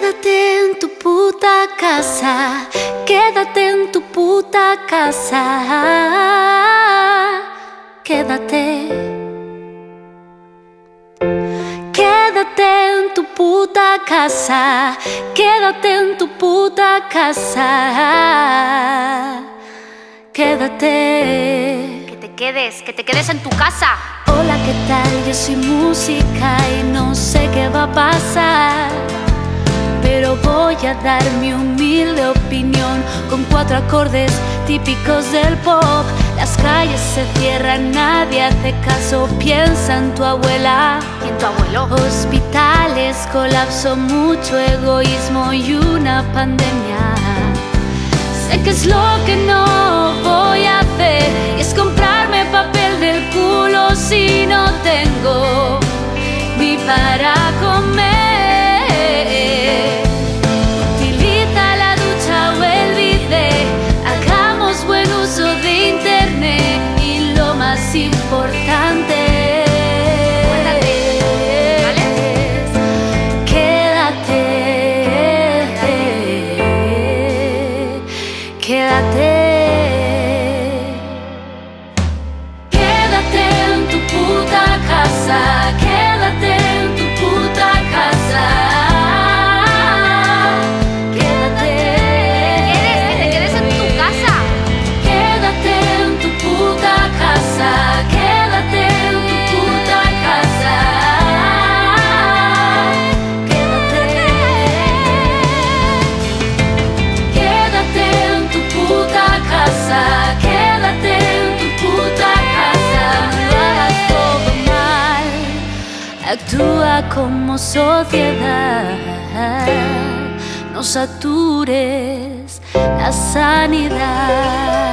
Quédate en tu puta casa, quédate en tu puta casa, quédate. Quédate en tu puta casa, quédate en tu puta casa, quédate. Que te quedes en tu casa. Hola, ¿qué tal? Yo soy música y no sé qué va a pasar, pero voy a dar mi humilde opinión con 4 acordes típicos del pop. Las calles se cierran, nadie hace caso, piensa en tu abuela. ¿Y en tu abuelo? Hospitales, colapso, mucho egoísmo y una pandemia. Sé que es lo que no voy a hacer, y es comprarme papel del culo si no tengo ni para comer. Utiliza la ducha o el bidet, hagamos buen uso de internet, y lo más importante es quédate, quédate. Quédate en tu puta casa, quédate en tu puta casa, quédate. Que te quedes en tu casa. Quédate en tu puta casa, quédate en tu puta casa, quédate. Quédate en tu puta casa, quédate en tu puta casa. No hagas todo mal, actúa como sociedad, no satures la sanidad.